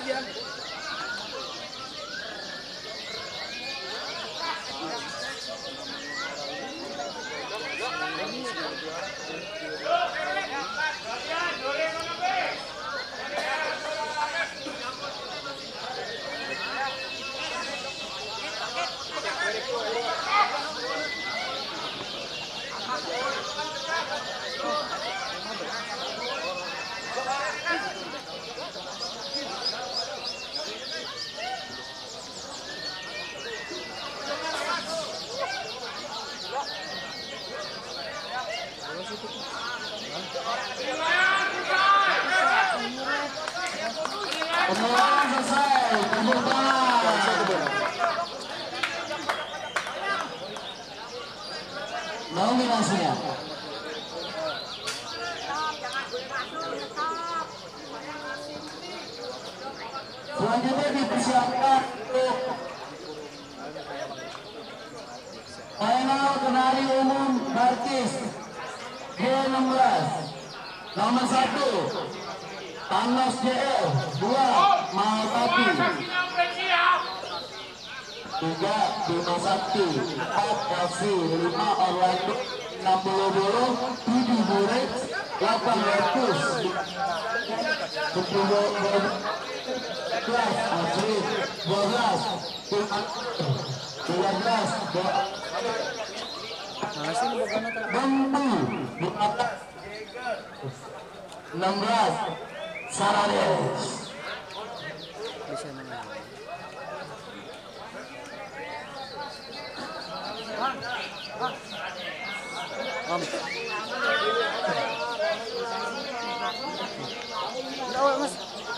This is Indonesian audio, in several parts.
aja. Penyerahan selesai, tepuk tangan. Nominasinya. Selanjutnya dipersiapkan untuk final kenari umum Barkis G16 nomor 1 Thanos JL 2 Maltati 3 Bima Sakti 4 FC 5 Orlando 60 Bolo 7 Burex 8 Letus 10 Afri 12 16 Sarades. Bisa menang. Mas.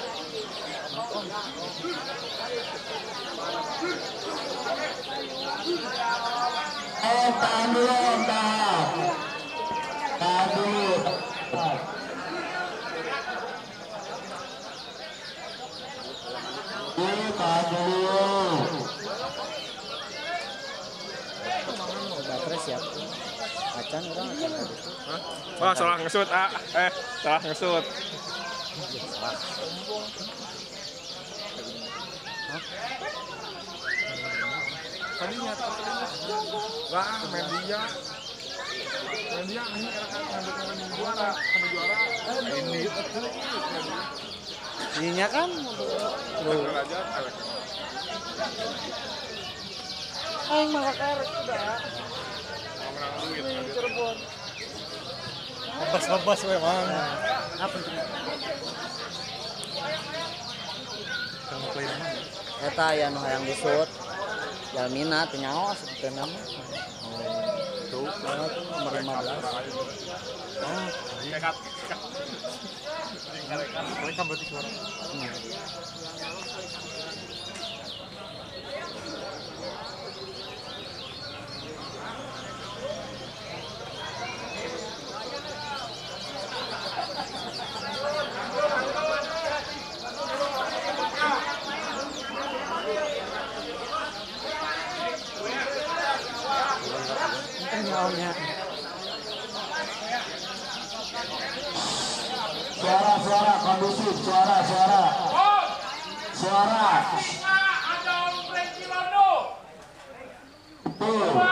Tahan dulu, tahan dulu. Tahan dulu. Baterai siap. Acan orang acan tadi. Wah, salah ngesut, salah ngesut. Tadinya wah, media ini kan juara, ini ininya kan aing mah karek udah menang duit. Cirebon lepas memang apa itu eta aya nu hayang disut jalmina teu nyaho sebutna mah tuh nomor 15 mereka berarti suara. Suara kondusif, suara. Betul.